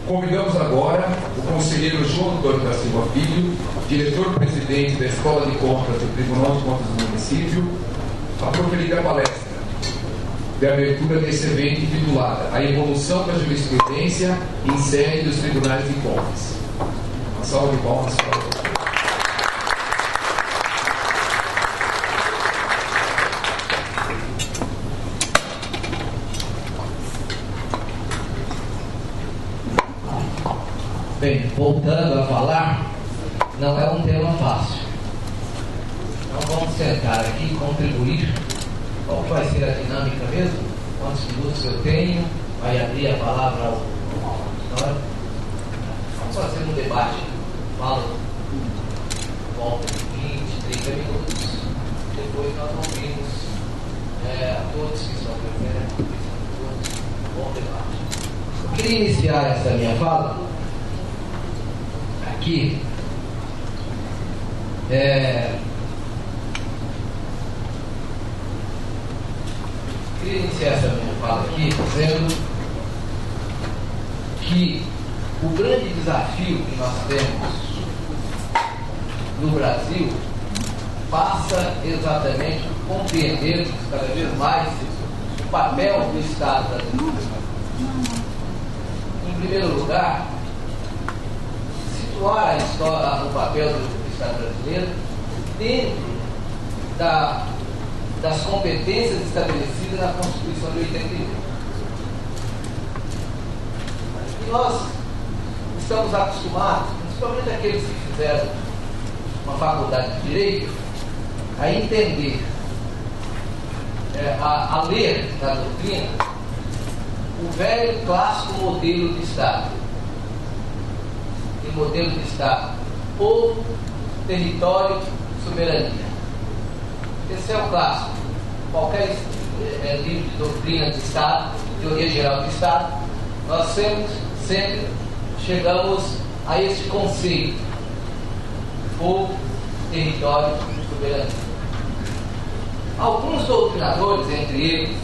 Convidamos agora o conselheiro João Antônio da Silva Filho, diretor-presidente da Escola de Compras do Tribunal de Contas do Município, a proferir a palestra de abertura desse evento intitulada A Evolução da Jurisprudência em Sede dos Tribunais de Contas. Uma salva de palmas para o Bem, voltando a falar, não é um tema fácil. Então vamos sentar aqui e contribuir. Qual vai ser a dinâmica mesmo? Quantos minutos eu tenho? Vai abrir a palavra ao auditório? Vamos fazer um debate. Fala, volta de 20, 30 minutos. Depois nós ouvimos a todos que estão presentes. Bom debate. Eu queria iniciar essa minha fala aqui, queria iniciar essa minha fala aqui dizendo que o grande desafio que nós temos no Brasil passa exatamente por compreendermos cada vez mais o papel do Estado brasileiro. Em primeiro lugar, situar a história, o papel do Estado brasileiro dentro das competências estabelecidas na Constituição de 88. E nós estamos acostumados, principalmente aqueles que fizeram uma faculdade de Direito, a entender, a ler na doutrina o velho clássico modelo de Estado. E modelo de Estado: povo, território, soberania. Esse é o clássico. Qualquer livro de doutrina de Estado, teoria geral do Estado, nós sempre chegamos a este conceito: povo, território, soberania. Alguns doutrinadores, entre eles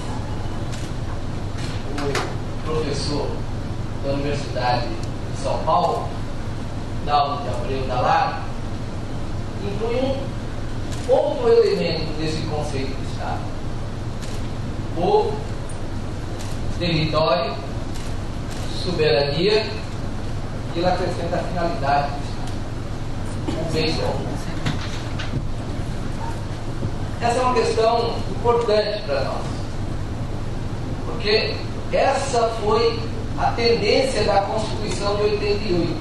o professor da Universidade de São Paulo, Dalmo de Abreu da Lara, inclui um outro elemento desse conceito de Estado: povo, território, soberania, e ele acrescenta a finalidade do Estado, o bem comum. Essa é uma questão importante para nós, porque essa foi a tendência da Constituição de 88,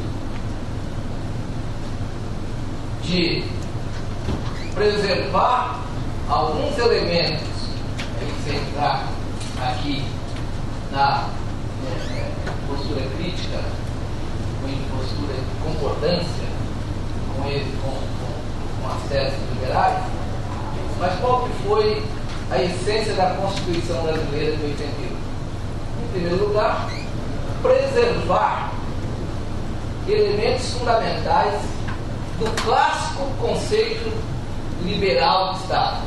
de preservar alguns elementos, sem entrar aqui na postura crítica, ou em postura de concordância com as teses liberais, mas qual que foi a essência da Constituição brasileira de 88? Em primeiro lugar, preservar elementos fundamentais do clássico conceito liberal de Estado.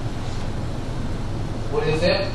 Por exemplo,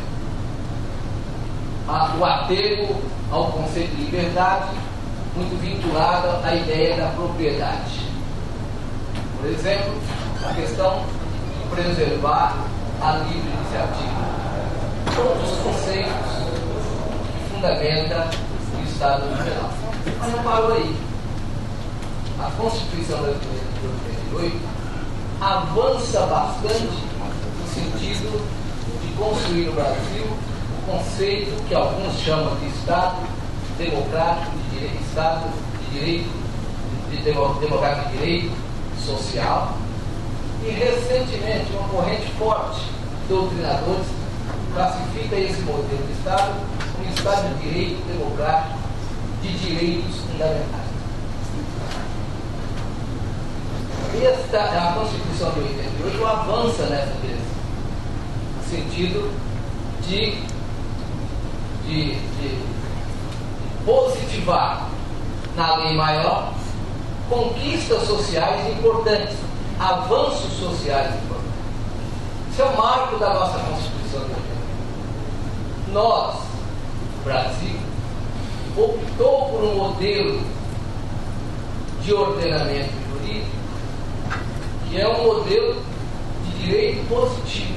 o apego ao conceito de liberdade, muito vinculado à ideia da propriedade. Por exemplo, a questão de preservar a livre iniciativa. Todos os conceitos que fundamentam o Estado liberal. Mas não parou aí. A Constituição brasileira de 88 avança bastante no sentido de construir no Brasil o conceito que alguns chamam de Estado democrático de direito, Estado de direito, democrático de direito social. E recentemente uma corrente forte de doutrinadores classifica esse modelo de Estado como Estado de direito democrático de direitos fundamentais. A Constituição de 88 avança nessa direção, no sentido de positivar na lei maior conquistas sociais importantes, avanços sociais importantes. Isso é o marco da nossa Constituição de 88. Nós, o Brasil, optou por um modelo de ordenamento jurídico que é um modelo de direito positivo.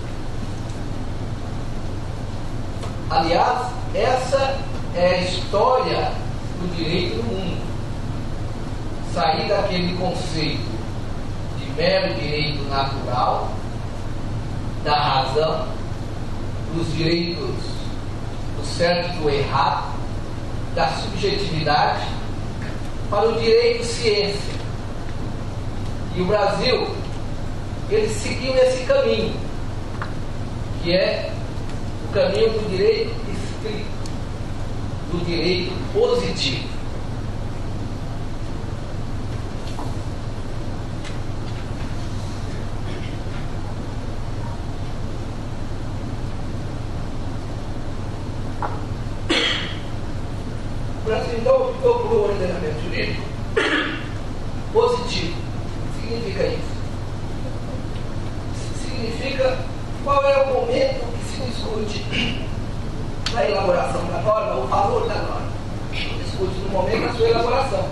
Aliás, essa é a história do direito no mundo. Sair daquele conceito de mero direito natural, da razão, dos direitos do certo e do errado, da subjetividade, para o direito ciência. E o Brasil, ele seguiu esse caminho, que é o caminho do direito estrito, do direito positivo. O Brasil, então, optou por um ordenamento jurídico positivo. Significa isso? Significa qual é o momento que se discute na elaboração da norma, o valor da norma. Se discute no momento da sua elaboração.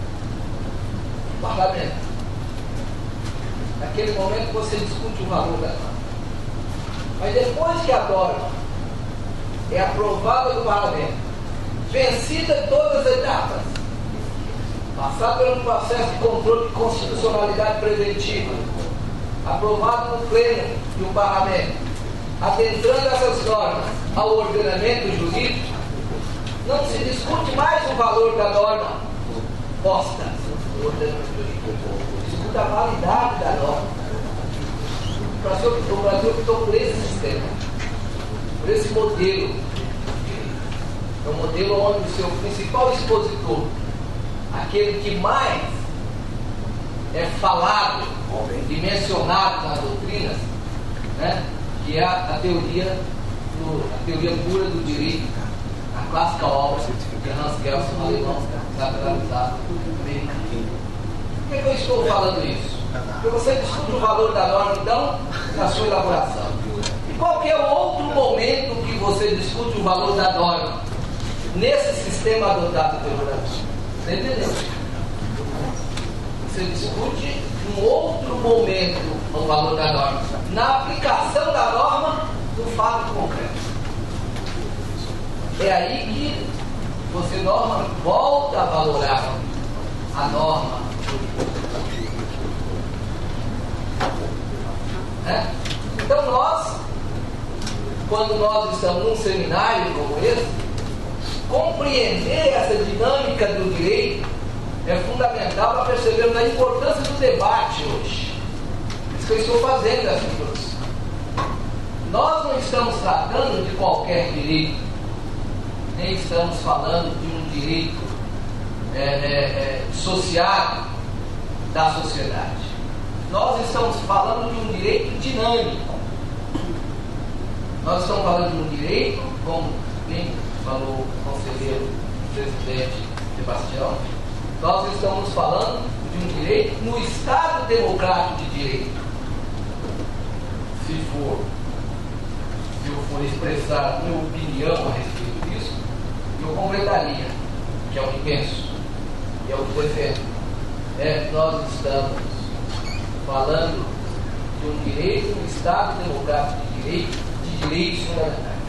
O parlamento. Naquele momento você discute o valor da norma. Mas depois que a norma é aprovada do parlamento, vencida todas as etapas, passar pelo processo de controle de constitucionalidade preventiva, aprovado no pleno do parlamento, adentrando essas normas ao ordenamento jurídico, não se discute mais o valor da norma posta no ordenamento jurídico, discute a validade da norma. O Brasil optou por esse sistema, por esse modelo. É um modelo onde o seu principal expositor, aquele que mais é falado e mencionado nas doutrinas, né, que é a teoria pura do direito, a clássica obra de Hans Kelsen, alemão, naturalizado americano. Por que eu estou falando isso? Porque você discute o valor da norma, então, na sua elaboração. E qualquer outro momento que você discute o valor da norma, nesse sistema adotado pelo Brasil, você entendeu? Você discute em outro momento o valor da norma, na aplicação da norma no fato concreto. É aí que você volta a valorar a norma. Então quando nós estamos num seminário como esse, compreender essa dinâmica do direito é fundamental para percebermos a importância do debate hoje. Isso que eu estou fazendo essa introdução. Nós não estamos tratando de qualquer direito, nem estamos falando de um direito dissociado da sociedade. Nós estamos falando de um direito dinâmico. Nós estamos falando de um direito, como bem falou o conselheiro presidente Sebastião, nós estamos falando de um direito no Estado democrático de direito. Se eu for expressar minha opinião a respeito disso, eu completaria, que é o que penso, e é o que defendo. Nós estamos falando de um direito no Estado democrático de direitos fundamentais.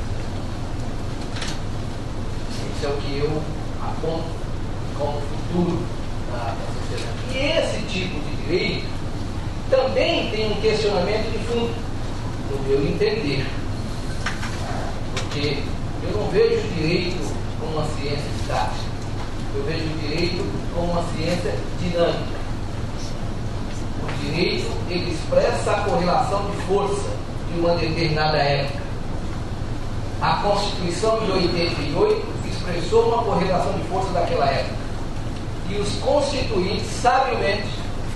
Isso é o que eu aponto como futuro da sociedade. E esse tipo de direito também tem um questionamento de fundo, no meu entender. Porque eu não vejo o direito como uma ciência estática. Eu vejo o direito como uma ciência dinâmica. O direito, ele expressa a correlação de força de uma determinada época. A Constituição de 88 expressou uma correlação de força daquela época. E os constituintes, sabiamente,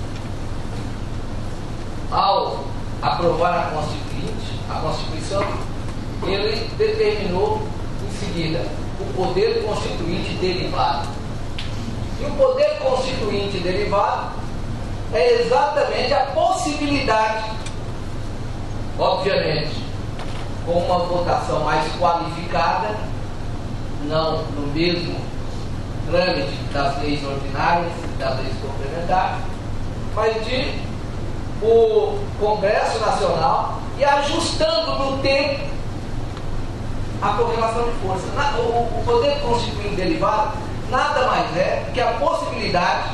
ao aprovar a Constituição, ele determinou em seguida o poder constituinte derivado. E o poder constituinte derivado é exatamente a possibilidade, obviamente, com uma votação mais qualificada, não no mesmo trâmite das leis ordinárias e das leis complementares, mas de o Congresso Nacional e ajustando no tempo a correlação de força. O poder constituinte derivado nada mais é que a possibilidade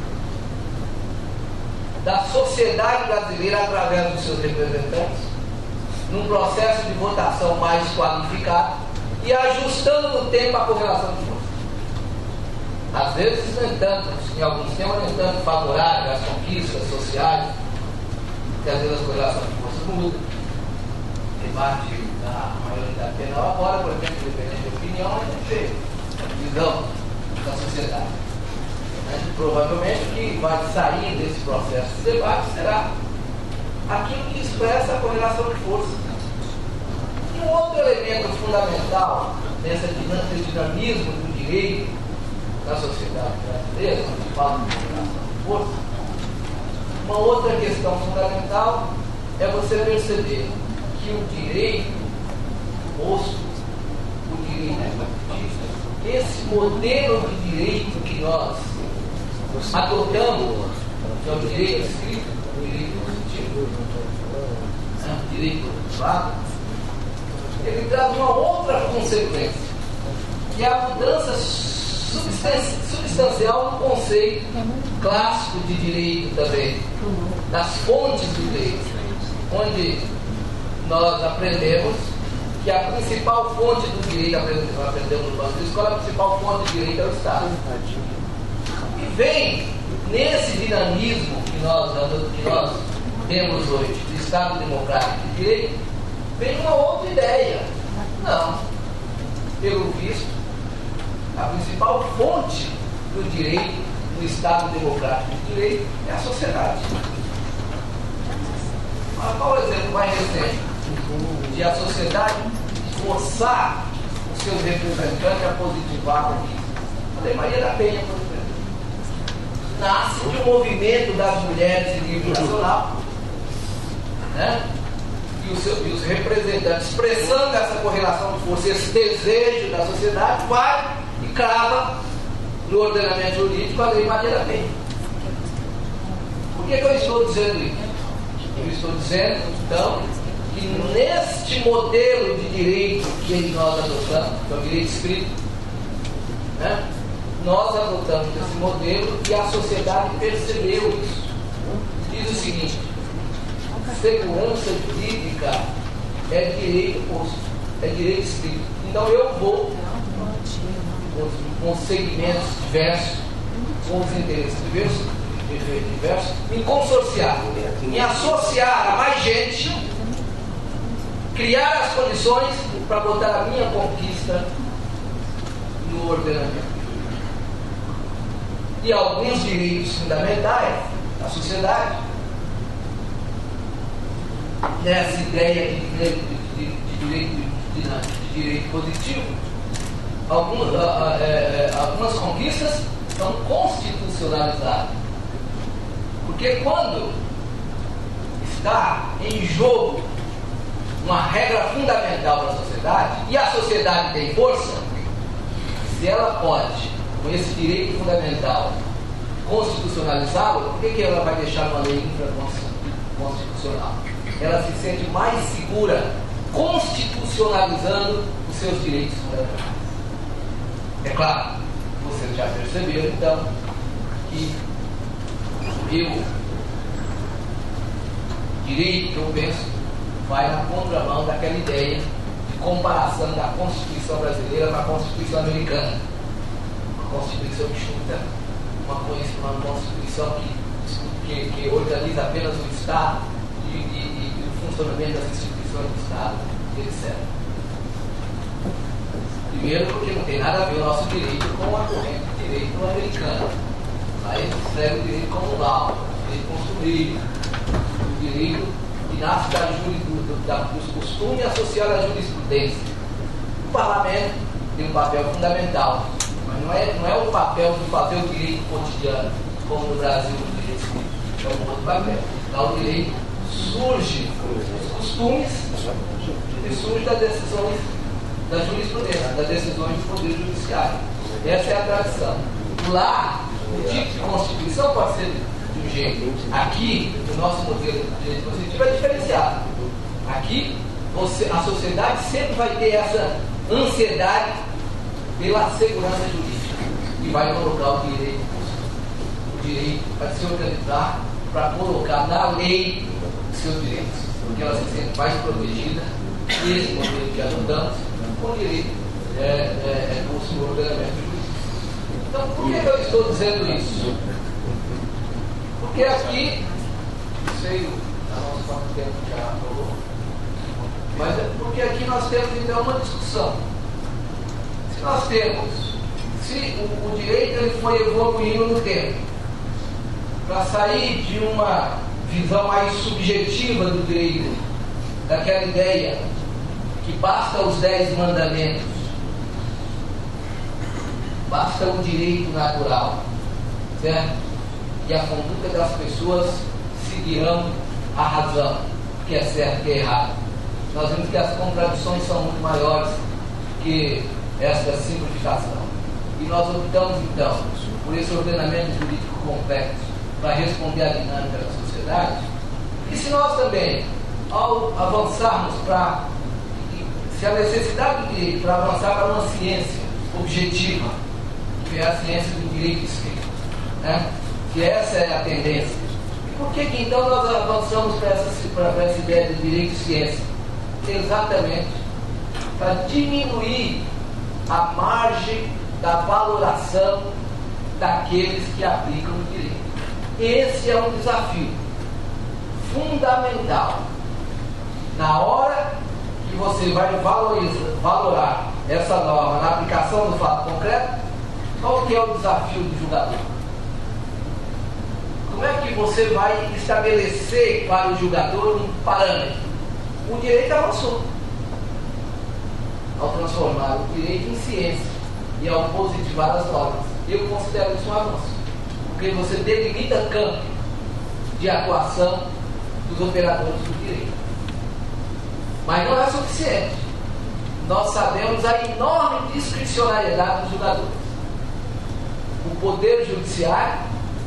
da sociedade brasileira, através dos seus representantes, num processo de votação mais qualificado e ajustando no tempo a correlação de força. Às vezes, no entanto, em alguns temas, no entanto, favorável às conquistas sociais, que às vezes a correlação de forças muda. Debate da maioridade penal agora, por exemplo, independente de opinião, a gente vê a visão da sociedade. Provavelmente o que vai sair desse processo de debate será aquilo que expressa a correlação de força. E um outro elemento fundamental nesse dinamismo do direito da sociedade brasileira, quando se fala de correlação de força, uma outra questão fundamental é você perceber que o direito posto, o direito, esse modelo de direito que nós adotamos, que é o direito escrito, o direito positivo, o direito privado, ele traz uma outra consequência, que é a mudança substancial no conceito clássico de direito também, das fontes do direito, onde nós aprendemos que a principal fonte do direito, aprendemos no banco de escola, a principal fonte do direito é o Estado. E vem nesse dinamismo que nós temos hoje, do Estado democrático de direito, vem uma outra ideia. Não, pelo visto, a principal fonte do direito, do Estado democrático de direito, é a sociedade. Mas qual o exemplo mais recente de a sociedade forçar os seus representantes a positivar a conquista? A Lei Maria da Penha, por exemplo, nasce de um movimento das mulheres em livre nacional, né? E os representantes, expressando essa correlação de força, esse desejo da sociedade, vai e crava no ordenamento jurídico a Lei Maria da Penha. Por que eu estou dizendo isso? Eu estou dizendo, então, que neste modelo de direito que nós adotamos, que é o direito escrito, né, nós adotamos esse modelo e a sociedade percebeu isso. Diz o seguinte: segurança jurídica é direito posto, é direito escrito. Então eu vou, com segmentos diversos, com os interesses diversos, me consorciar, me associar a mais gente, criar as condições para botar a minha conquista no ordenamento. E alguns direitos fundamentais da sociedade, nessa ideia de direito positivo, algumas conquistas são constitucionalizadas. Porque quando está em jogo uma regra fundamental para a sociedade, e a sociedade tem força, se ela pode, com esse direito fundamental, constitucionalizá-lo, por que ela vai deixar uma lei infraconstitucional? Ela se sente mais segura constitucionalizando os seus direitos fundamentais. É claro, vocês já perceberam então que o meu direito, que eu penso, vai na contramão daquela ideia de comparação da Constituição brasileira com a Constituição americana. Uma Constituição que chuta, uma Constituição que organiza apenas o Estado e o funcionamento das instituições do Estado, etc. Primeiro, porque não tem nada a ver o nosso direito com a corrente de direito americana. Aí escreve o direito comunal, o direito construído, o direito que nasce dos costumes associados à jurisprudência. O parlamento tem um papel fundamental, mas não é o papel de fazer o direito cotidiano, como no Brasil o direito escrito. É um outro papel. Lá o direito surge dos costumes e surge das decisões da jurisprudência, das decisões do Poder Judiciário. Essa é a tradição. Lá, o tipo de Constituição pode ser de um jeito. Aqui, o nosso modelo de direito constitutivo é diferenciado. Aqui, a sociedade sempre vai ter essa ansiedade pela segurança jurídica e vai colocar o direito vai se organizar para colocar na lei os seus direitos, porque ela se sente mais protegida e esse modelo que adotamos com o direito do ordenamento jurídico. Então, por que eu estou dizendo isso? Porque aqui, não sei a nossa quanto tempo já falou, mas é porque aqui nós temos então uma discussão. Se o direito ele foi evoluindo no tempo, para sair de uma visão mais subjetiva do direito, daquela ideia que basta os 10 mandamentos, basta o direito natural, certo? E a conduta das pessoas seguirão a razão, que é certo e que é errado. Nós vemos que as contradições são muito maiores que essa simplificação. E nós optamos, então, por esse ordenamento jurídico complexo para responder à dinâmica da sociedade. E se nós também, ao avançarmos se a necessidade do direito para avançar para uma ciência objetiva, que é a ciência do direito escrito, né? Que essa é a tendência. E por que então nós avançamos para essa ideia de direito e ciência? Exatamente para diminuir a margem da valoração daqueles que aplicam o direito. Esse é um desafio fundamental. Na hora que você vai valorar essa norma na aplicação do fato concreto, qual que é o desafio do julgador? Como é que você vai estabelecer para o julgador um parâmetro? O direito avançou ao transformar o direito em ciência e ao positivar as normas. Eu considero isso um avanço, porque você delimita campo de atuação dos operadores do direito. Mas não é suficiente. Nós sabemos a enorme discricionariedade dos julgadores. O Poder Judiciário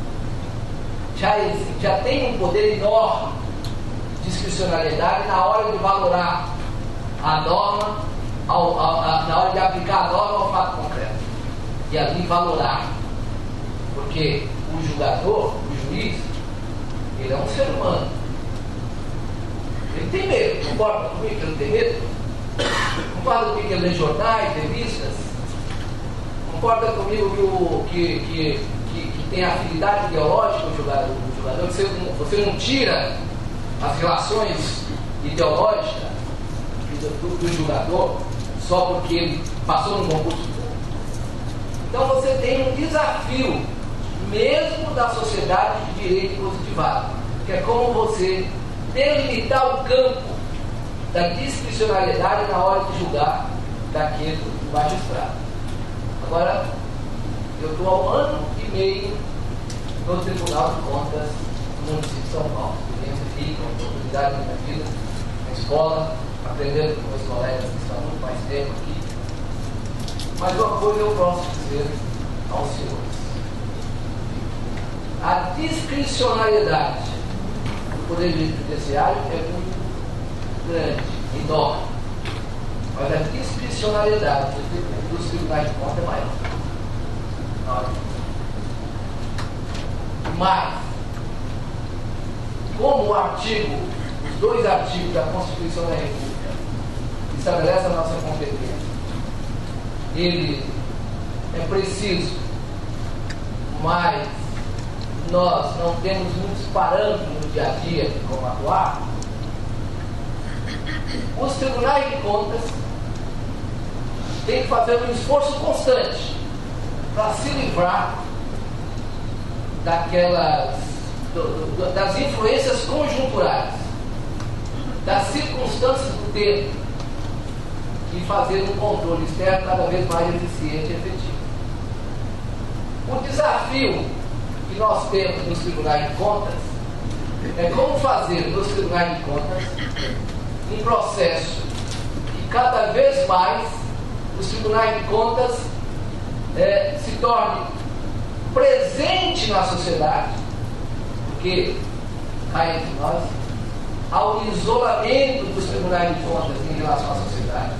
já tem um poder enorme de discricionariedade na hora de valorar a norma, na hora de aplicar a norma ao fato concreto. E ali valorar. Porque o julgador, o juiz, ele é um ser humano. Ele tem medo. Concorda comigo que ele tem medo? Concorda comigo que ele lê jornais, revistas? Concorda comigo que tem afinidade ideológica o jogador? Você não tira as relações ideológicas do jogador só porque ele passou no concurso. Então você tem um desafio mesmo da sociedade de direito positivado, que é como você delimitar o campo da discricionariedade na hora de julgar daquele magistrado. Agora, eu estou há 1 ano e meio no Tribunal de Contas do município de São Paulo. Experiência rica, oportunidade da minha vida, na escola, aprendendo com meus colegas que estão há muito mais tempo aqui. Mas uma coisa eu posso dizer aos senhores: a discricionariedade do Poder Judiciário é muito grande, enorme. Mas a discricionariedade dos tribunais de contas é maior. Mas, como os 2 artigos da Constituição da República estabelecem a nossa competência, ele é preciso, mas nós não temos muitos parâmetros no dia a dia de como atuar. Os tribunais de contas têm que fazer um esforço constante para se livrar das influências conjunturais, das circunstâncias do tempo, e fazer um controle externo cada vez mais eficiente e efetivo. O desafio que nós temos nos tribunais de contas é como fazer nos tribunais de contas um processo que cada vez mais os tribunais de contas se tornem presente na sociedade, porque cá entre nós há um isolamento dos tribunais de contas em relação à sociedade.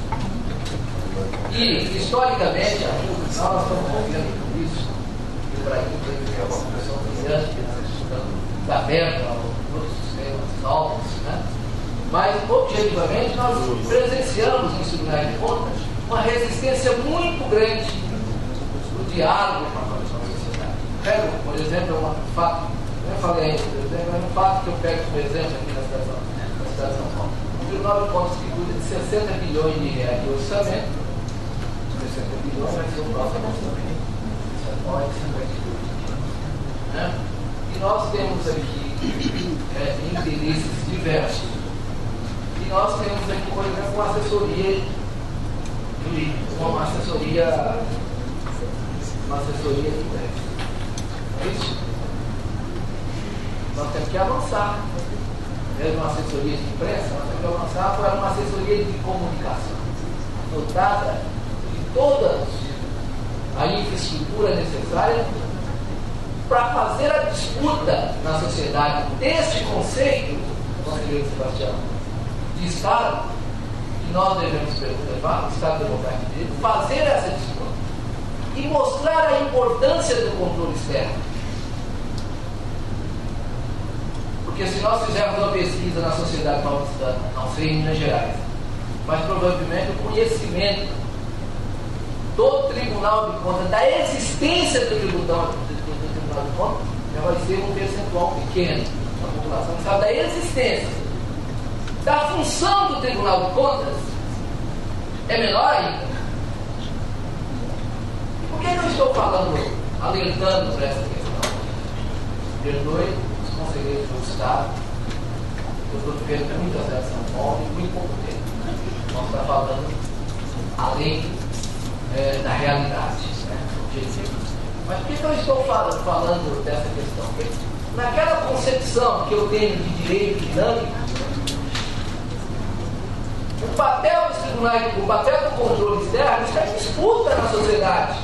E, historicamente, nós estamos convivendo com isso, e o Brasil tem uma população brilhante, que nós estamos abertos a outros sistemas novos, né? Mas, objetivamente, nós presenciamos nos tribunais de contas uma resistência muito grande do diálogo com a sociedade. Pego, por exemplo, um fato, eu falei ainda, por exemplo, é um fato que eu pego como exemplo aqui na cidade de São Paulo. O Tribunal de Contas que cuida de 60 bilhões de reais de orçamento, 60 bilhões vai ser o próximo orçamento. Isso é maior de 50 bilhões. Né? E nós temos aqui interesses diversos. E nós temos aqui, por exemplo, uma assessoria de imprensa. É isso? Nós temos que avançar. Mesmo uma assessoria de imprensa, nós temos que avançar para uma assessoria de comunicação, dotada de toda a infraestrutura necessária para fazer a disputa na sociedade desse conceito, conselheiro Sebastião, de Estado, que nós devemos preservar, o Estado Democrático de Direito, fazer essa disputa e mostrar a importância do controle externo. Porque se nós fizermos uma pesquisa na sociedade paulistana, não sei em Minas Gerais, mas provavelmente o conhecimento do Tribunal de Contas, da existência do Tribunal de Contas, já vai ser um percentual pequeno da população que sabe da existência. Da função do Tribunal de Contas é menor ainda. Por que eu estou falando, alertando para essa questão? Perdoe os conselheiros do Estado, eu estou vivendo muitas vezes em São Paulo e muito pouco tempo. Nós estamos falando além da realidade, né, objetiva. Mas por que eu estou falando dessa questão? Porque naquela concepção que eu tenho de direito dinâmico, o papel dos tribunais, o papel do controle externo está em disputa na sociedade.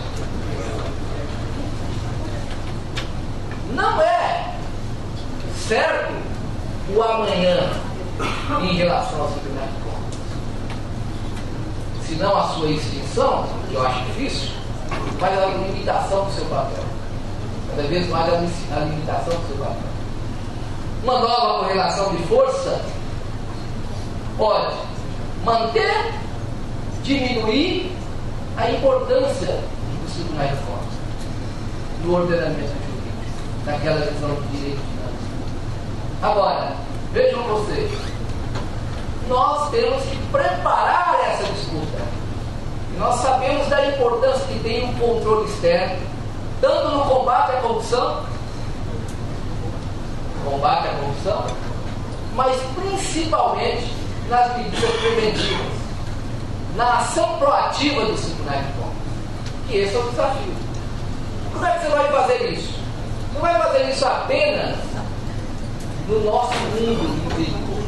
Não é certo o amanhã em relação aos tribunais de contas. Se não a sua extinção, que eu acho difícil, mas a limitação do seu papel. Cada vez mais a limitação do seu papel. Uma nova correlação de força pode manter, diminuir a importância dos tribunais de contas no ordenamento jurídico, naquela visão de direito dinâmico. Agora, vejam vocês, nós temos que preparar essa disputa. E nós sabemos da importância que tem um controle externo, tanto no combate à corrupção, mas principalmente nas medidas preventivas, na ação proativa dos tribunais de contas. Que esse é o desafio. Como é que você vai fazer isso? Não vai fazer isso apenas no nosso mundo jurídico,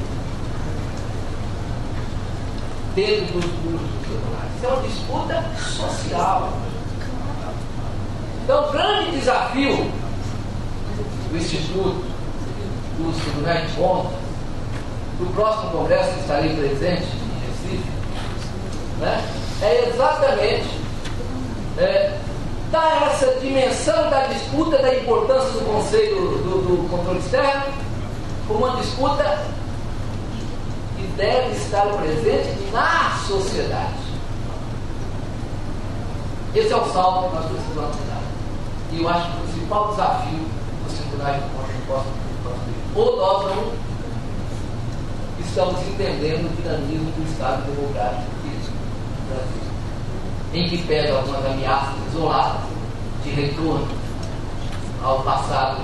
dentro dos tribunais. Isso é uma disputa social. Então, o grande desafio do Instituto dos Tribunais de Contas, do próximo congresso que estarei presente em Recife, né, é exatamente dar essa dimensão da disputa, da importância do Conselho do Controle Externo, como uma disputa que deve estar presente na sociedade. Esse é o salto que nós precisamos dar. E eu acho que o principal desafio dos tribunais de contas no próximo ou nós não estamos entendendo o dinamismo do Estado Democrático do Brasil, em que pega algumas ameaças isoladas de retorno ao passado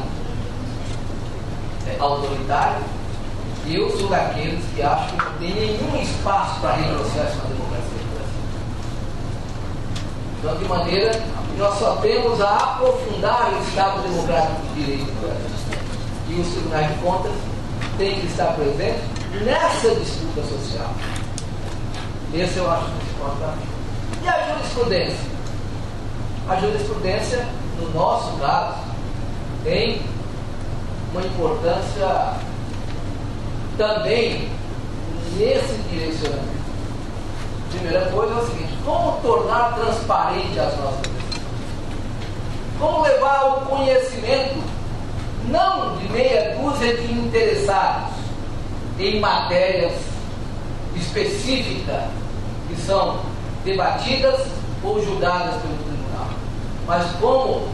autoritário, e eu sou daqueles que acham que não tem nenhum espaço para retrocesso na democracia do Brasil. Então, de maneira que nós só temos a aprofundar o Estado Democrático de Direito do Brasil. E os tribunais de contas têm que estar presentes nessa disputa social. Esse eu acho que se pode dar. E a jurisprudência? A jurisprudência, no nosso caso, tem uma importância também nesse direcionamento. Primeira coisa é o seguinte: como tornar transparente as nossas decisões? Como levar ao conhecimento, não de meia dúzia de interessados em matérias específicas que são debatidas ou julgadas pelo tribunal, mas como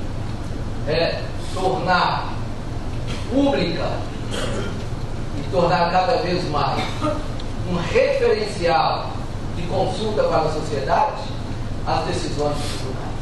tornar pública e tornar cada vez mais um referencial de consulta para a sociedade as decisões dos tribunais.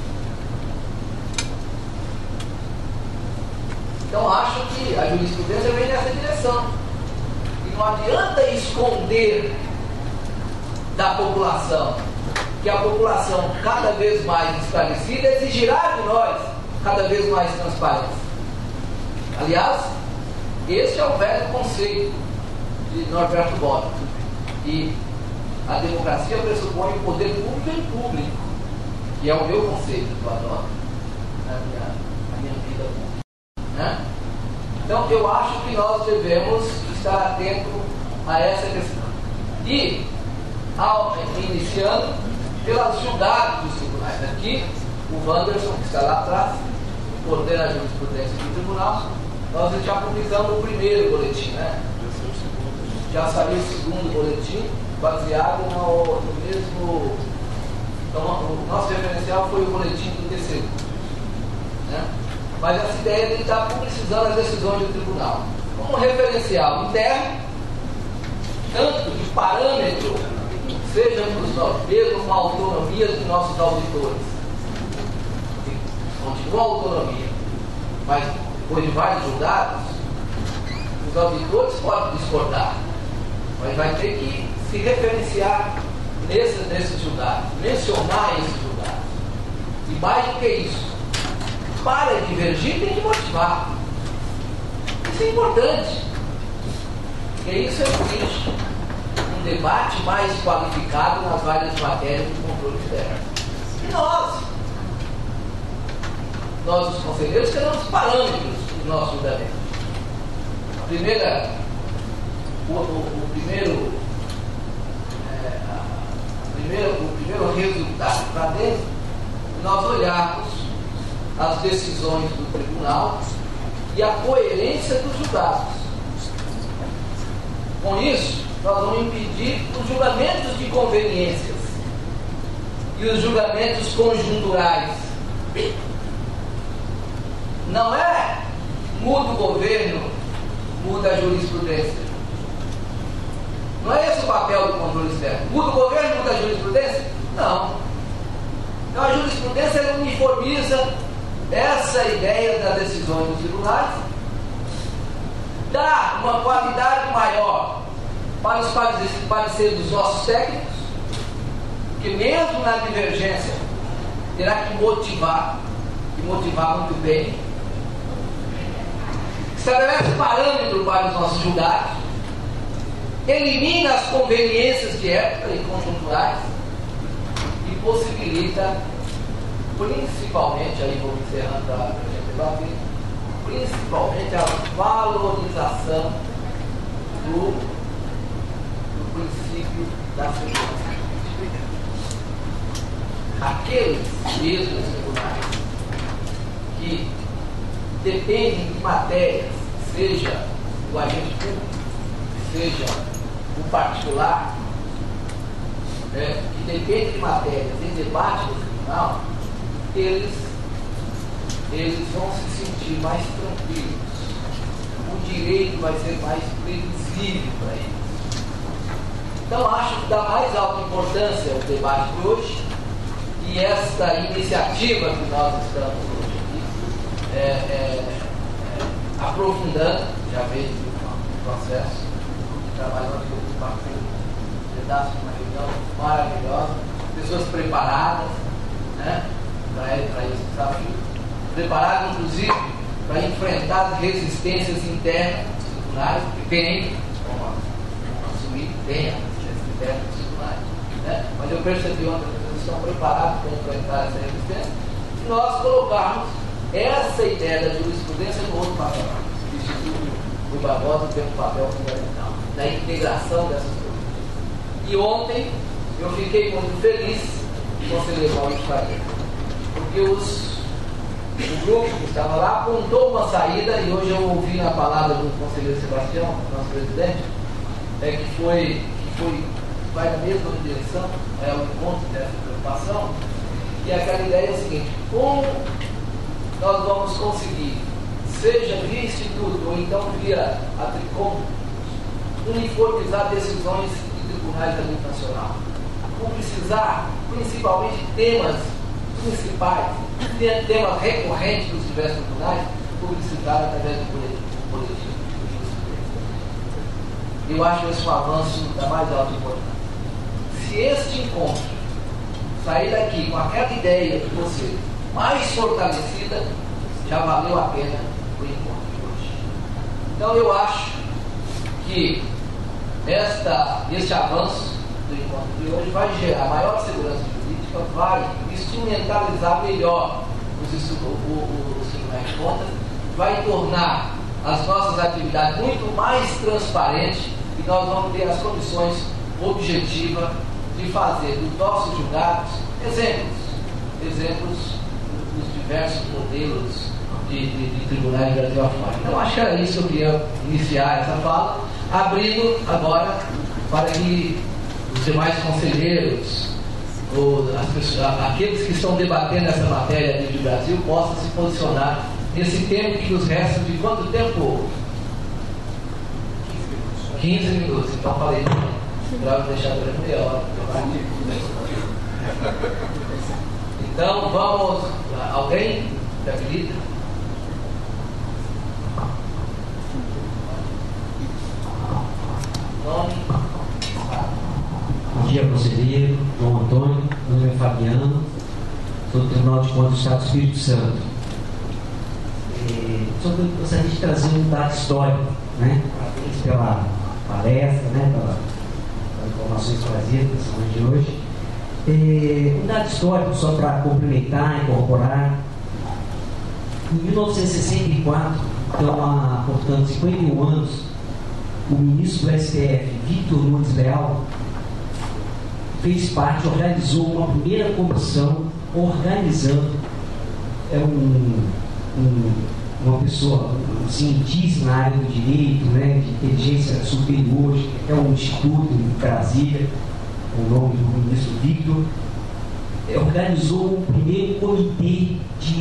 Então acho que a jurisprudência vem nessa direção. E não adianta esconder da população que a população cada vez mais esclarecida exigirá de nós cada vez mais transparência. Aliás, esse é o velho conceito de Norberto Bobbio. E a democracia pressupõe o poder público em público, que é o meu conceito que eu adoto na minha vida pública. Né? Então, eu acho que nós devemos estar atentos a essa questão. E, iniciando pelas julgadas dos tribunais. Aqui, o Wanderson, que está lá atrás, coordena a jurisprudência do tribunal. Nós já publicamos o primeiro boletim, né? Já saiu o segundo boletim, baseado no mesmo. Então, o nosso referencial foi o boletim do TCU. Né? Mas essa ideia de estar publicizando as decisões do tribunal como referencial interno, tanto de parâmetro, seja nós mesmos com a autonomia dos nossos auditores. Continua a autonomia, mas depois de vários julgados, os auditores podem discordar, mas vai ter que se referenciar nesses julgados, mencionar esses julgados. E mais do que isso, para divergir tem que motivar. Isso é importante, porque isso exige um debate mais qualificado nas várias matérias do controle externo. E nós os conselheiros, teremos parâmetros do nosso julgamento. O primeiro resultado para dentro, nós olharmos as decisões do tribunal e a coerência dos julgados. Com isso, nós vamos impedir os julgamentos de conveniências e os julgamentos conjunturais. Não é muda o governo, muda a jurisprudência. Não é esse o papel do controle externo. Muda o governo, muda a jurisprudência? Não. Então a jurisprudência uniformiza essa ideia das decisões dos tribunais, dá uma qualidade maior para os pareceres dos nossos técnicos, que mesmo na divergência terá que motivar muito bem, estabelece parâmetro para os nossos julgados, elimina as conveniências de época e conjunturais e possibilita, principalmente, aí vou encerrando para a gente debater, principalmente a valorização do princípio da segurança. Aqueles mesmos tribunais que dependem de matérias, seja o agente público, seja o particular, que dependem de matérias em debate no tribunal, eles vão se sentir mais tranquilos. O direito vai ser mais previsível para eles. Então acho que dá mais alta importância o debate de hoje, e esta iniciativa que nós estamos hoje aqui aprofundando, já veio um processo de trabalho onde eu passei um pedaço de uma reunião maravilhosa, pessoas preparadas, né, para esse desafio, preparadas inclusive para enfrentar as resistências internas dos tribunais, que tem, como assumir, tem a resistência interna dos tribunais, né? Mas eu percebi ontem, estão preparados para enfrentar essa resistência, e nós colocarmos essa ideia da jurisprudência no outro patamar. O Instituto Rui Barbosa tem um papel fundamental na integração dessas coisas. E ontem eu fiquei muito feliz, conselheiro Maurício Faria, porque o grupo que estava lá apontou uma saída, e hoje eu ouvi na palavra do conselheiro Sebastião, nosso presidente, que vai na mesma direção, é o encontro dessa preocupação, e aquela ideia é a seguinte: como nós vamos conseguir, seja via Instituto ou então via a Tricom, uniformizar decisões de tribunais da Língua Nacional, publicizar principalmente temas principais, temas recorrentes dos diversos tribunais, publicitar através do coletivo. Eu acho esse um avanço da mais alta importância. Se este encontro sair daqui com aquela ideia de você mais fortalecida, já valeu a pena o encontro de hoje. Então eu acho que este avanço do encontro de hoje vai gerar maior segurança jurídica, vai instrumentalizar melhor os tribunais de contas, vai tornar as nossas atividades muito mais transparentes, e nós vamos ter as condições objetivas de fazer dos nossos julgados exemplos dos diversos modelos de tribunais do Brasil afora. Então acho que era isso que eu queria iniciar essa fala, abrindo agora para que os demais conselheiros, ou aqueles que estão debatendo essa matéria do Brasil, possam se posicionar nesse tempo que nos resta. De quanto tempo? 15 minutos. Então falei para deixar durante meia hora. Então vamos. Alguém que habilita? Nome? Bom dia, conselheiro, João Antônio, meu nome é Fabiano, sou do Tribunal de Contas do Estado do Espírito Santo. Só que eu gostaria de trazer um dado histórico, né? Parabéns pela palestra, né? Pelas informações trazidas nessa manhã de hoje. Um dado histórico, só para complementar, incorporar. Em 1964, então há, portanto, 51 anos, o ministro do STF, Victor Nunes Leal, fez parte, organizou uma primeira comissão organizando uma pessoa, um cientista na área do direito, né, de inteligência superior, é um instituto em Brasília, o nome do ministro Victor, organizou um primeiro comitê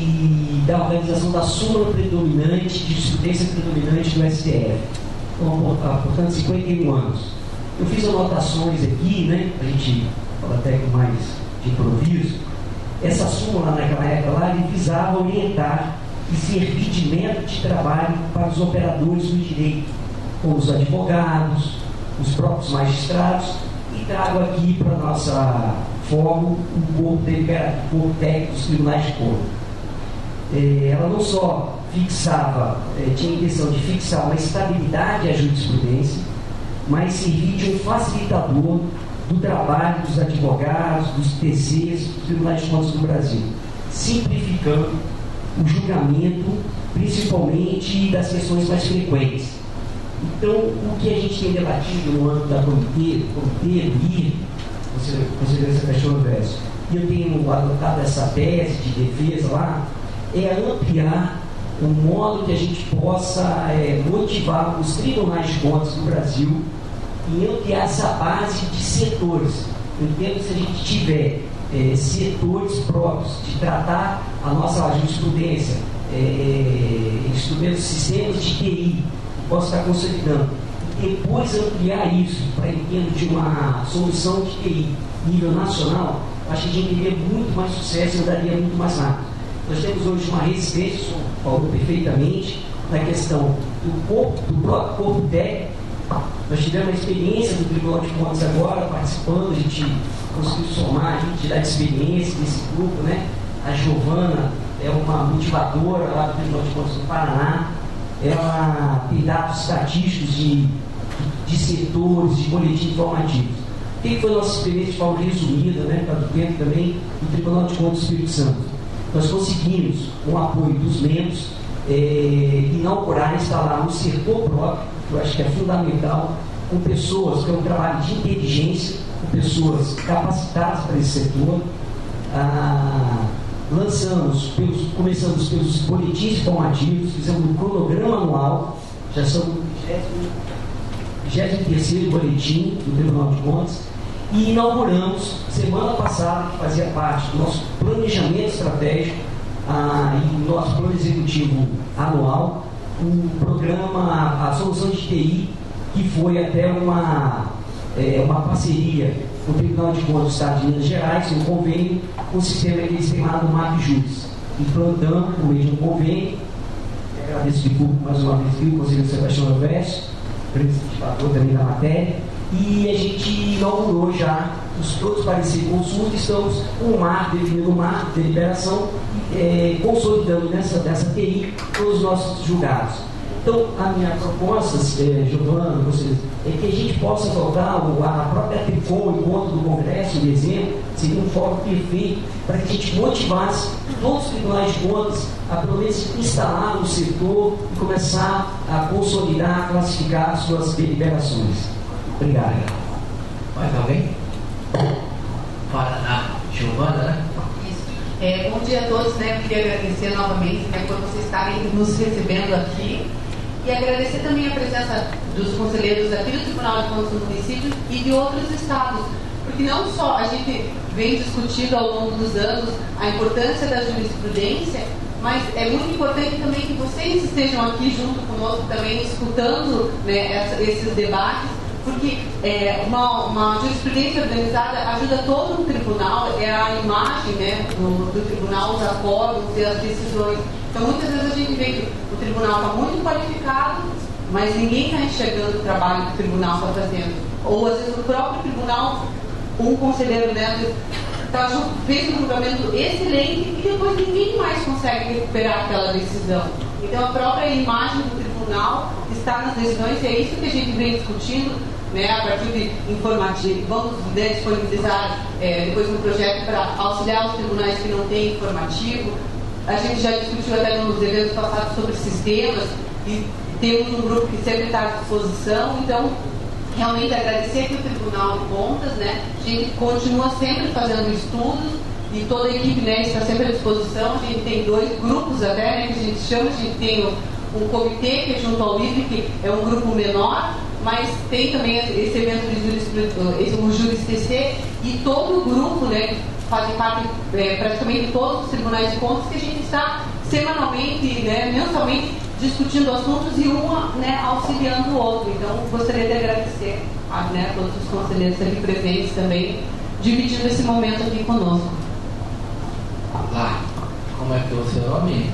da organização da súmula predominante, de jurisprudência predominante do STF. Então, portanto, 51 anos. Eu fiz anotações aqui, né, a gente fala até com mais de improviso. Essa súmula, naquela época lá, ele visava orientar e servir de método de trabalho para os operadores do direito, como os advogados, os próprios magistrados, e trago aqui para a nossa fórum o corpo técnico dos tribunais de contas. Ela não só fixava, tinha a intenção de fixar uma estabilidade à jurisprudência, mas servir de um facilitador do trabalho dos advogados, dos TCs, dos tribunais de contas do Brasil, simplificando o julgamento, principalmente das questões mais frequentes. Então, o que a gente tem debatido no âmbito da comitê do IR, você Sebastião Verso, e eu tenho adotado essa tese de defesa lá, é ampliar o modo que a gente possa motivar os tribunais de contas do Brasil em ampliar essa base de setores. Eu entendo que se a gente tiver setores próprios de tratar a nossa jurisprudência, instrumentos, sistemas de TI, que possa estar consolidando, e depois ampliar isso para entendo de uma solução de TI nível nacional, acho que a gente teria muito mais sucesso e daria muito mais rápido. Nós temos hoje uma resistência, falou perfeitamente, na questão do próprio corpo técnico. Nós tivemos a experiência do Tribunal de Contas agora, participando, a gente conseguiu somar a gente de experiência desse grupo, né? A Giovana é uma motivadora lá do Tribunal de Contas do Paraná, ela tem dados estatísticos de setores, de boletins informativos. O que foi a nossa experiência de forma resumida, né, para o tempo também, do Tribunal de Contas do Espírito Santo? Nós conseguimos, com o apoio dos membros, inaugurar, instalar um setor próprio, que eu acho que é fundamental, com pessoas, que é um trabalho de inteligência, com pessoas capacitadas para esse setor. Começamos pelos boletins informativos, fizemos um cronograma anual, já são o 23º boletim do Tribunal de Contas, e inauguramos, semana passada, que fazia parte do nosso planejamento estratégico e do nosso plano executivo anual, o programa, a solução de TI, que foi até uma parceria com o Tribunal de Contas do Estado de Minas Gerais, um convênio com o sistema chamado MapJuris. Implantamos, por meio de um convênio, agradeço de público mais uma vez, o conselheiro Sebastião Alves, participador também da matéria, e a gente inaugurou já todos pareceres de consulta, estamos com o marco, definindo o marco de deliberação, consolidando nessa TI todos os nossos julgados. Então, a minha proposta, Giovana, vocês, é que a gente possa voltar a própria TRICOM, o encontro do Congresso, em dezembro, seria um fórum perfeito para que a gente motivasse todos os tribunais de contas a, pelo menos, instalar no setor e começar a consolidar, a classificar as suas deliberações. Obrigado. Mais alguém? Para a Giovana, né? Bom dia a todos, né? Eu queria agradecer novamente, né, por vocês estarem nos recebendo aqui e agradecer também a presença dos conselheiros aqui do Tribunal de Contas do município e de outros estados, porque não só a gente vem discutindo ao longo dos anos a importância da jurisprudência, mas é muito importante também que vocês estejam aqui junto conosco também, escutando, né, esses debates, porque uma jurisprudência organizada ajuda todo o tribunal, é a imagem, né, do tribunal, os acordos e as decisões. Então, muitas vezes a gente vê que o tribunal está muito qualificado, mas ninguém está enxergando o trabalho que o tribunal está fazendo. Ou, às vezes, o próprio tribunal, um conselheiro, né, fez um julgamento excelente e depois ninguém mais consegue recuperar aquela decisão. Então, a própria imagem do tribunal está nas decisões e é isso que a gente vem discutindo, né, a partir de informativo. Vamos, né, disponibilizar depois um projeto para auxiliar os tribunais que não têm informativo. A gente já discutiu até nos eventos passados sobre sistemas e temos um grupo que sempre está à disposição. Então, realmente agradecer aqui o Tribunal de Contas, né? A gente continua sempre fazendo estudos e toda a equipe, né, está sempre à disposição. A gente tem 2 grupos até, né, que a gente chama, a gente tem um comitê que é junto ao LIVRE, que é um grupo menor, mas tem também esse evento de o JurisTC e todo o grupo, né, fazem parte praticamente de todos os tribunais de contas, que a gente está semanalmente, né, mensalmente, discutindo assuntos e né, auxiliando o outro. Então, gostaria de agradecer a, né, todos os conselheiros aqui presentes também, dividindo esse momento aqui conosco. Lá, como é que é o seu nome?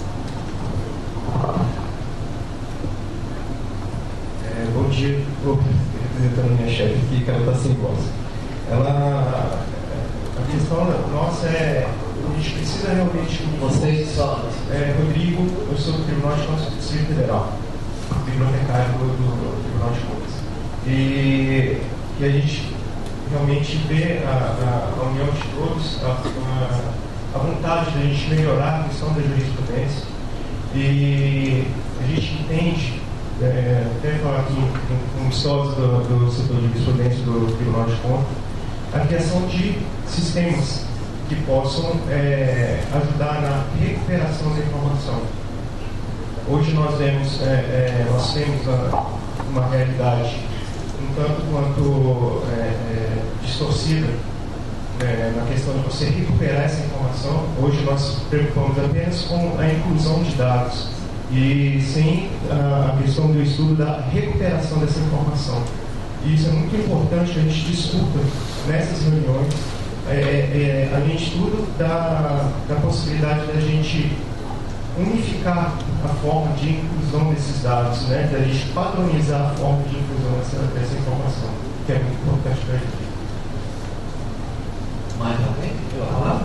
Bom dia, estou representando a minha chefe aqui, que ela está sem voz. A questão nossa a gente precisa realmente... Vocês só... Rodrigo, eu sou do Tribunal de Contas do Distrito Federal, bibliotecário do Tribunal de Contas. E a gente realmente vê a união de todos, a vontade de a gente melhorar a questão da jurisprudência. E a gente entende, até falar aqui com os sócios do setor de jurisprudência do Tribunal de Contas, a criação de sistemas que possam ajudar na recuperação da informação. Hoje nós temos uma realidade um tanto quanto distorcida na questão de você recuperar essa informação. Hoje nós nos preocupamos apenas com a inclusão de dados e sem a questão do estudo da recuperação dessa informação. E isso é muito importante que a gente discuta nessas reuniões. A gente estuda da possibilidade da gente unificar a forma de inclusão desses dados, né? Da gente padronizar a forma de inclusão dessa informação, que é muito importante para a gente. Mais alguém? Eu falar?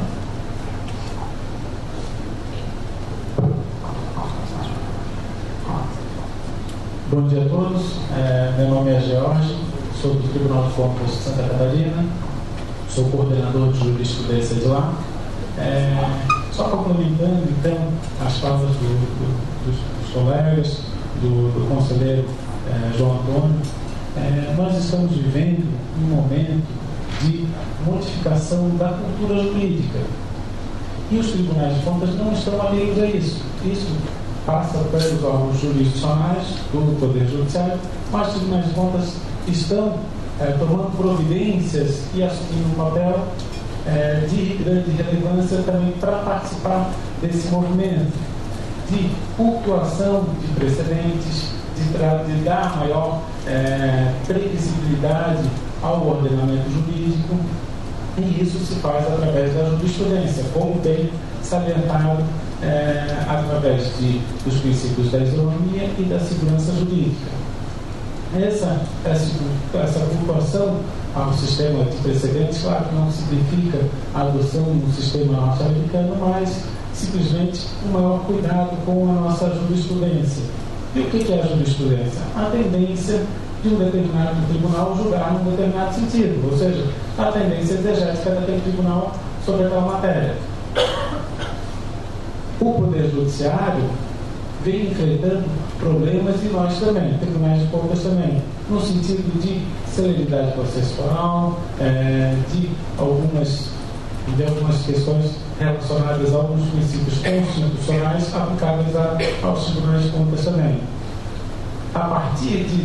Bom dia a todos, meu nome é George, sou do Tribunal de Contas de Santa Catarina, sou coordenador de jurisprudência de lá. Só complementando, então, as falas dos colegas, do conselheiro João Antônio, nós estamos vivendo um momento de modificação da cultura jurídica. E os tribunais de contas não estão alheios a isso. Isso passa pelos órgãos jurisdicionais do Poder Judiciário, mas os tribunais de contas estão tomando providências e assumindo um papel de grande relevância também para participar desse movimento de pontuação de precedentes, de dar maior previsibilidade ao ordenamento jurídico, e isso se faz através da jurisprudência, como bem salientado através dos princípios da isonomia e da segurança jurídica. Essa pontuação ao sistema de precedentes, claro que não significa a adoção do sistema norte-americano, mas simplesmente um maior cuidado com a nossa jurisprudência. E o que é a jurisprudência? A tendência de um determinado tribunal julgar num determinado sentido, ou seja, a tendência exegética daquele tribunal sobre aquela matéria. O Poder Judiciário vem enfrentando problemas, e nós também, tribunais de contas também, no sentido de celeridade processual, de algumas questões relacionadas a alguns princípios constitucionais aplicáveis aos tribunais de contas também. A partir de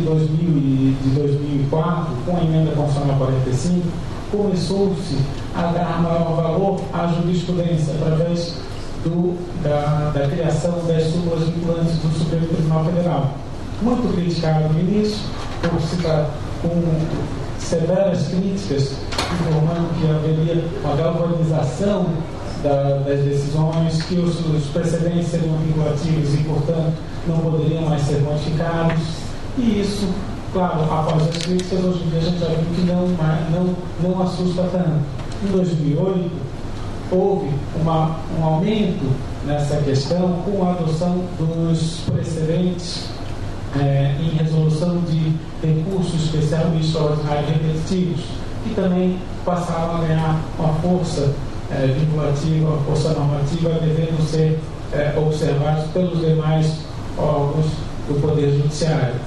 2004, com a emenda constitucional 45, começou-se a dar maior valor à jurisprudência através da criação das súmulas vinculantes do Supremo Tribunal Federal. Muito criticado no início, por citar com severas críticas, informando que haveria uma galvanização das decisões, que os precedentes seriam vinculativos e, portanto, não poderiam mais ser modificados. E isso, claro, após as críticas, hoje em dia a gente já viu que não assusta tanto. Em 2008, houve um aumento nessa questão com a adoção dos precedentes em resolução de recurso especial e extraordinário repetitivos, que também passaram a ganhar uma força vinculativa, uma força normativa, devendo ser observados pelos demais órgãos do Poder Judiciário.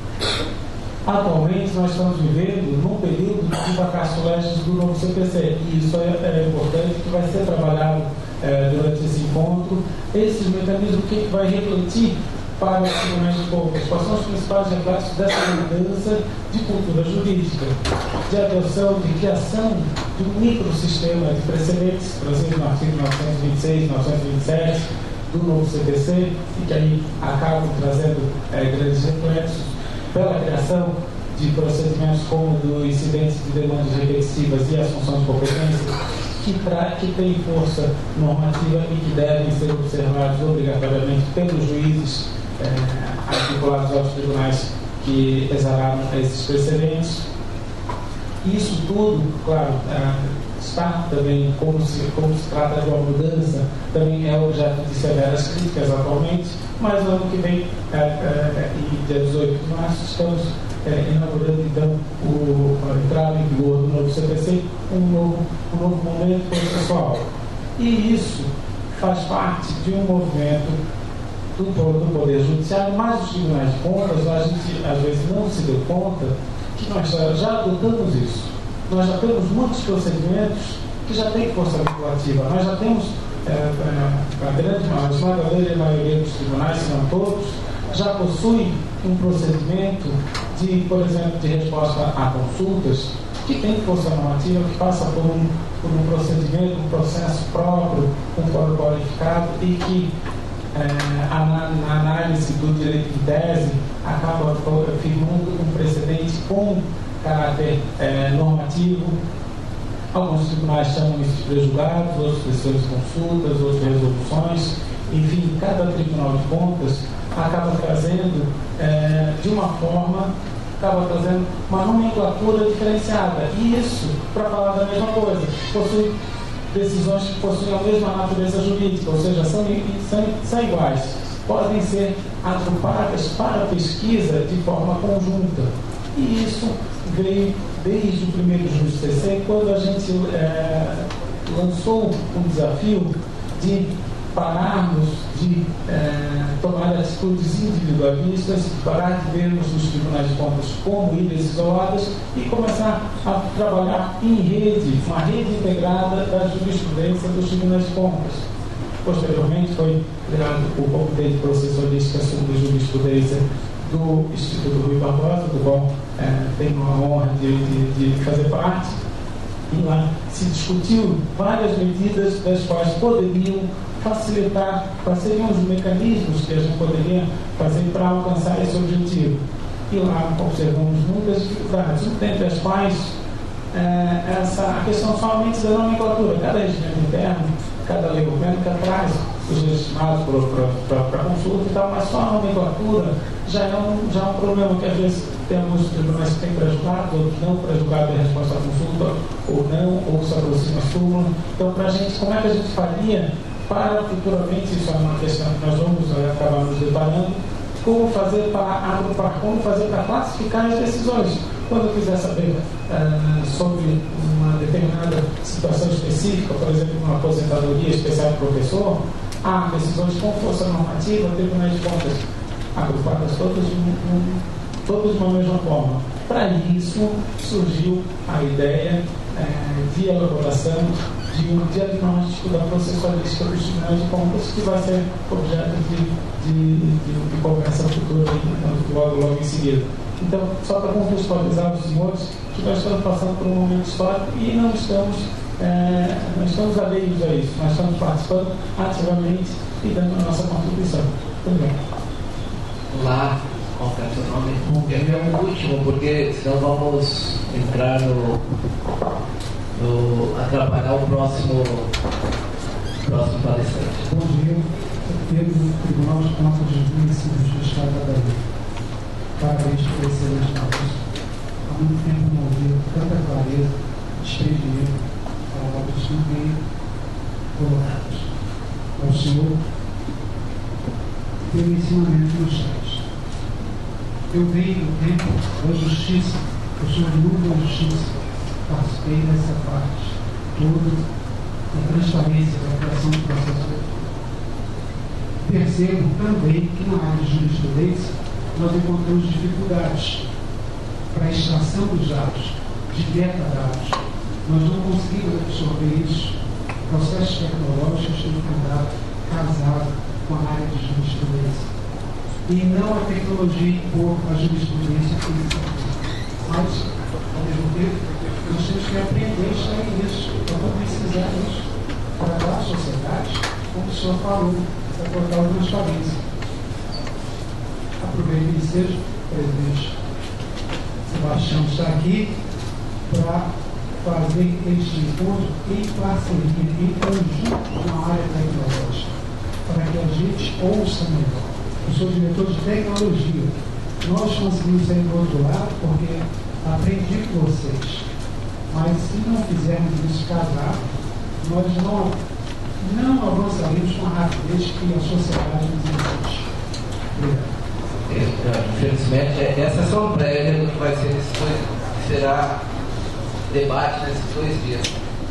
Atualmente, nós estamos vivendo num período de vacatio legis do novo CPC, e isso é importante, que vai ser trabalhado durante esse encontro. Esses mecanismos, o que vai refletir para os tribunais de contas? Quais são os principais reflexos dessa mudança de cultura jurídica, de adoção, de criação de um microsistema de precedentes, trazido no artigo 926, 927 do novo CPC, e que aí acabam trazendo grandes reflexos, pela criação de procedimentos como do incidente de demandas repetitivas e assunção de competência, que tem força normativa e que devem ser observados obrigatoriamente pelos juízes vinculados aos tribunais que exararam esses precedentes. Isso tudo, claro, está também, como se trata de uma mudança, também é objeto de severas críticas atualmente, mas no ano que vem, em dia 18 de março, estamos inaugurando então a entrada em vigor do novo CPC, um novo momento processual. E isso faz parte de um movimento do Poder Judiciário, mas os tribunais de contas, a gente às vezes não se deu conta que nós já adotamos isso. Nós já temos muitos procedimentos que já têm força vinculativa. Nós já temos, a esmagadora maioria dos tribunais, se não todos, já possuem um procedimento por exemplo, de resposta a consultas, que tem força normativa, que passa por um procedimento, um processo próprio, um fórum qualificado, e que a análise do direito em tese acaba firmando um precedente com caráter normativo. Alguns tribunais chamam isso de pré-julgados, outros decisões de consultas, outras resoluções. Enfim, cada tribunal de contas acaba trazendo, de uma forma, trazendo uma nomenclatura diferenciada. E isso, para falar da mesma coisa, possui decisões que possuem a mesma natureza jurídica, ou seja, são iguais. Podem ser agrupadas para pesquisa de forma conjunta. E isso veio desde o primeiro JurisPC, quando a gente lançou um desafio de pararmos de tomar atitudes individualistas, parar de vermos os tribunais de contas como ilhas isoladas e começar a trabalhar em rede, uma rede integrada da jurisprudência dos tribunais de contas. Posteriormente foi criado o Comitê de Processualística sobre Jurisprudência do Instituto Rui Barbosa, do qual tenho a honra de fazer parte. E lá se discutiu várias medidas das quais poderiam facilitar, quais seriam os mecanismos que a gente poderia fazer para alcançar esse objetivo. E lá observamos muitas dificuldades, dentre as quais a questão somente da nomenclatura. Cada regimento interno, cada lei orgânica traz os legitimados para consulta e tal, mas só a nomenclatura já é um problema que às vezes temos tribunais que têm pré-julgado, outros não pré-julgado a resposta à consulta, ou não, ou se aproxima a súmula. Então, para a gente, como é que a gente faria para futuramente, isso é uma questão que nós vamos acabar nos deparando, como fazer para agrupar, como fazer para classificar as decisões. Quando eu quiser saber sobre uma determinada situação específica, por exemplo, uma aposentadoria especial de professor, há decisões com força normativa, tribunais de contas agrupadas todas de uma mesma forma. Para isso, surgiu a ideia de elaboração de um diagnóstico da processualística dos tribunais de contas, que vai ser objeto de conversa futura logo em seguida. Então, só para contextualizar os senhores, que nós estamos passando por um momento histórico e não estamos alheios a isso, nós estamos participando ativamente e dando a nossa contribuição. Muito bem. Olá, qual é o seu nome? É o último, porque senão vamos entrar no atrapalhar o próximo palestrante. Bom dia, Pedro do Tribunal de Contas dos Municípios do Estado da Bahia. Parabéns por excelente curso. Há muito tempo não ouvi tanta clareza, expediente, palavras tão bem colocadas. Ao Senhor, pelo ensinamento nos céus. Eu venho do tempo da justiça, eu sou o mundo da justiça. Participei dessa parte toda da transparência da criação do processo eleitoral. Percebo também que na área de jurisprudência nós encontramos dificuldades para a extração dos dados, de metadados. Nós não conseguimos absorver isso. Processos tecnológicos têm que andar casado com a área de jurisprudência. E não a tecnologia impor a jurisprudência física. Mas, ao mesmo tempo, nós temos que aprender a estar nisso, para precisar disso, para dar à sociedade, como o senhor falou, essa total transparência. Aproveito que seja, o presidente Sebastião está aqui para fazer este encontro em parceria, em conjunto na área tecnológica, para que a gente ouça melhor. Eu sou diretor de tecnologia. Nós conseguimos sair do outro lado porque aprendi com vocês. Mas se não fizermos isso casar, nós não avançaremos com a rapidez que a sociedade nos exige. Obrigado. Infelizmente, essa é só uma prévia do que vai ser que será debate nesses 2 dias.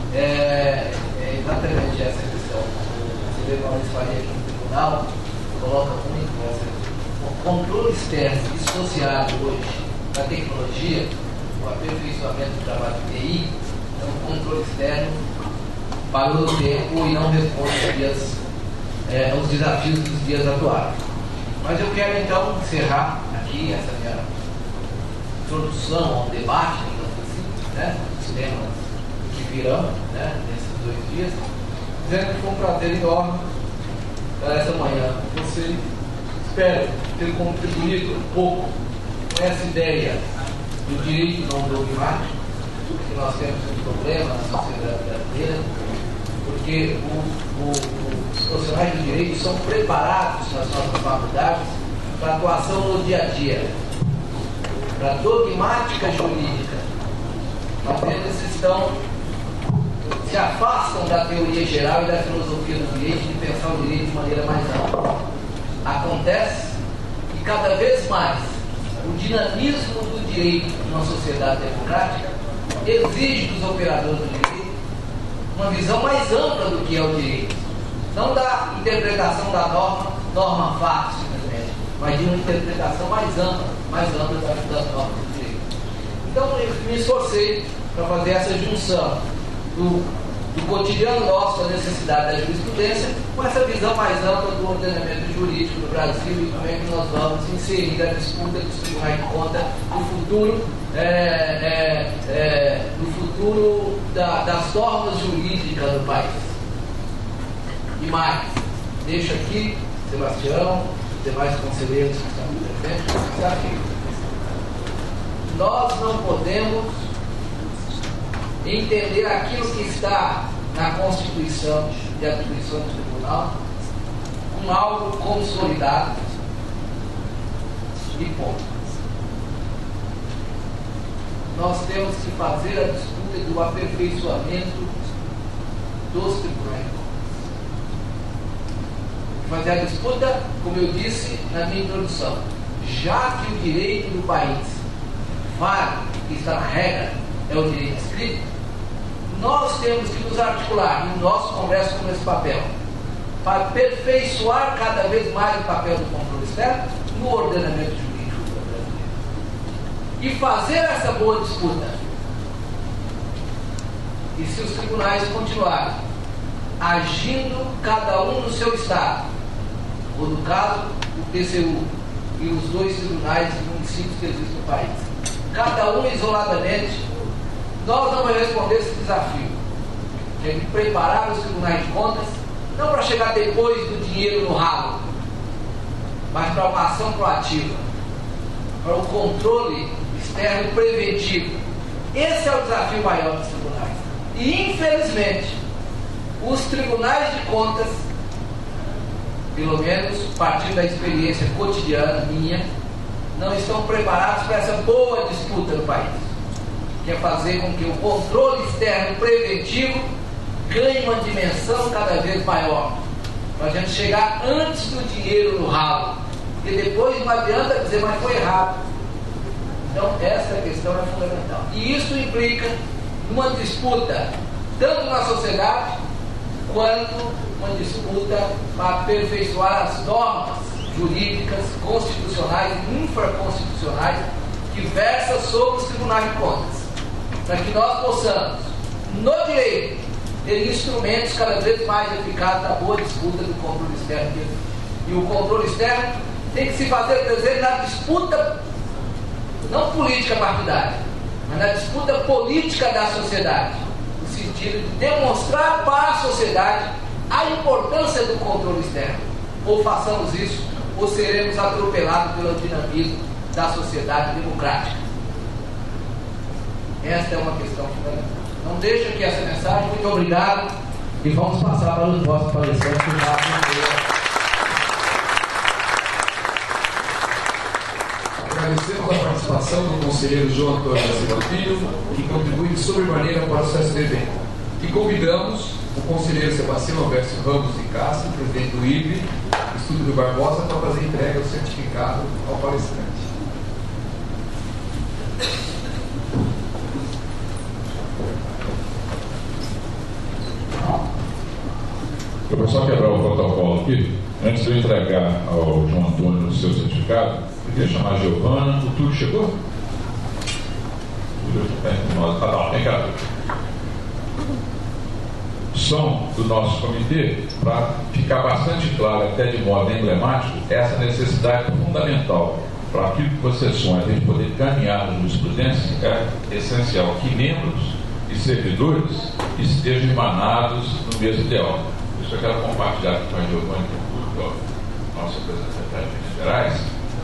É exatamente essa questão. Você vê como eles fariam aqui no tribunal, coloca muito o controle externo dissociado hoje da tecnologia, o aperfeiçoamento do trabalho de TI, é um controle externo para o tempo e não responde aos desafios dos dias atuais. Mas eu quero então encerrar aqui essa minha introdução ao debate, digamos assim, né, dos temas que virão, né, nesses 2 dias, dizendo que foi um prazer enorme para essa manhã. Você espero ter contribuído um pouco com essa ideia do direito não dogmático, que nós temos um problema na sociedade brasileira, porque os profissionais do direito são preparados nas nossas faculdades para atuação no dia a dia, para dogmática jurídica, mas eles se afastam da teoria geral e da filosofia do direito, de pensar o direito de maneira mais ampla. Acontece que cada vez mais o dinamismo do direito numa sociedade democrática exige dos operadores do direito uma visão mais ampla do que é o direito. Não da interpretação da norma fácil, simplesmente, mas de uma interpretação mais ampla das normas do direito. Então, eu me esforcei para fazer essa junção do cotidiano nosso, da necessidade da jurisprudência, com essa visão mais ampla do ordenamento jurídico do Brasil e como é que nós vamos inserir a disputa dos tribunais de contas no futuro, das normas jurídicas do país. E mais, deixo aqui, Sebastião, os demais conselheiros que estão presentes, pensar que nós não podemos entender aquilo que está na Constituição de atribuição do Tribunal como algo consolidado e ponto. Nós temos que fazer a disputa do aperfeiçoamento dos tribunais. Fazer a disputa, como eu disse na minha introdução, já que o direito do país vale, que está na regra, é o direito escrito, nós temos que nos articular, e o nosso Congresso com esse papel, para aperfeiçoar cada vez mais o papel do controle externo no ordenamento jurídico brasileiro. E fazer essa boa disputa. E se os tribunais continuarem agindo cada um no seu estado, ou no caso, o TCU e os 2 tribunais de municípios que existem no país, cada um isoladamente, nós não vamos responder esse desafio. Tem que preparar os tribunais de contas, não para chegar depois do dinheiro no ralo, mas para uma ação proativa, para o controle externo preventivo. Esse é o desafio maior dos tribunais. E, infelizmente, os tribunais de contas, pelo menos a partir da experiência cotidiana minha, não estão preparados para essa boa disputa no país, que é fazer com que o controle externo preventivo ganhe uma dimensão cada vez maior, para a gente chegar antes do dinheiro no ralo, e depois não adianta dizer, mas foi errado. Então essa questão é fundamental, e isso implica uma disputa tanto na sociedade quanto uma disputa para aperfeiçoar as normas jurídicas, constitucionais e infraconstitucionais que versam sobre os tribunais de contas, para que nós possamos, no direito, ter instrumentos cada vez mais eficazes da boa disputa do controle externo. E o controle externo tem que se fazer presente na disputa, não política partidária, mas na disputa política da sociedade, no sentido de demonstrar para a sociedade a importância do controle externo. Ou façamos isso, ou seremos atropelados pelo dinamismo da sociedade democrática. Esta é uma questão fundamental. Não deixe aqui essa mensagem. Muito obrigado. E vamos passar para os nossos palestrantes. Agradecemos a participação do conselheiro João Antônio da Silva Filho, que contribui de sobremaneira para o sucesso do evento. E convidamos o conselheiro Sebastião Alberto Ramos de Castro, presidente do IBRE, Estúdio do Barbosa, para fazer entrega do certificado ao palestrante. Eu vou só quebrar o protocolo aqui. Antes de eu entregar ao João Antônio o seu certificado, eu queria chamar a Giovana. O Túlio chegou? O Túlio está entre nós. Tá bom, vem cá. Som do nosso comitê, para ficar bastante claro, até de modo emblemático, essa necessidade fundamental para aquilo que você sonha, a gente poder caminhar na jurisprudência, é essencial que membros e servidores estejam emanados no mesmo ideal. Isso eu quero compartilhar com a Giovana, nossa representante de Minas Gerais.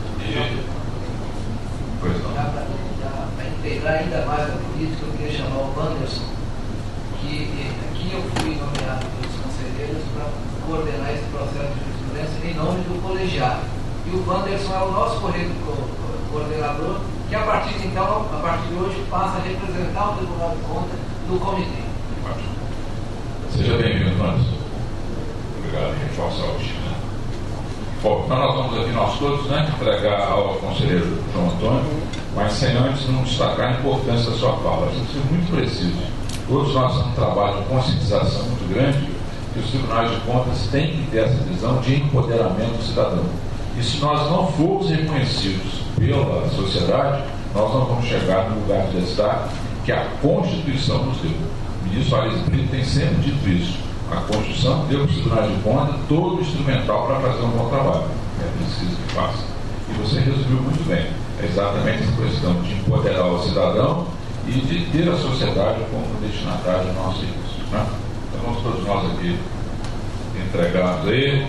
Pois não. Para integrar ainda mais a política, eu queria chamar o Wanderson, que aqui eu fui nomeado pelos conselheiros para coordenar esse processo de jurisprudência em nome do colegiado. E o Wanderson é o nosso coordenador, que a partir de hoje, passa a representar o Tribunal de Contas no comitê. Seja bem-vindo, Wanderson. Obrigado, gente. Boa saúde. Bom, então nós vamos aqui, nós todos, entregar ao conselheiro João Antônio mas sem antes não destacar a importância da sua fala. A gente é muito preciso. Todos nós temos um trabalho de conscientização muito grande, que os tribunais de contas têm que ter essa visão de empoderamento do cidadão. E se nós não formos reconhecidos pela sociedade, nós não vamos chegar no lugar de destaque que a Constituição nos deu. O ministro Aires Brito tem sempre dito isso. A Constituição deu para os tribunais de contas todo o instrumental para fazer um bom trabalho. É preciso que faça. E você resumiu muito bem. É exatamente essa questão de empoderar o cidadão e de ter a sociedade como destinatário do nosso serviço. Né? Então vamos todos nós aqui entregarmos aí.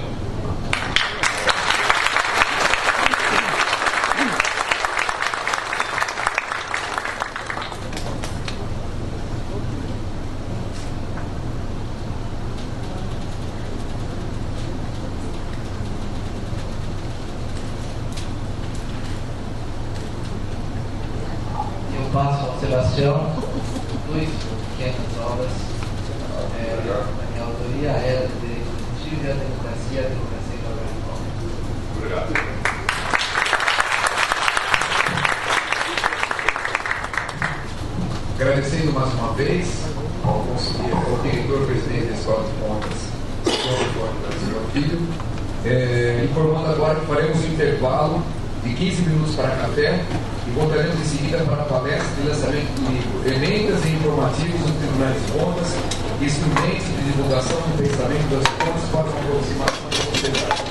Passo ao Sebastião, 2 pequenas obras, a minha autoria era do direito positivo e a democracia e governamental. Obrigado. Agradecendo mais uma vez ao diretor-presidente da Escola de Contas, Brasil Filho, informando agora que faremos um intervalo de 15 minutos para café e voltaremos em seguida para a palestra de lançamento do livro Emendas e Informativos dos Tribunais de Contas, Instrumentos de Divulgação do Pensamento das Contas para uma aproximação da sociedade.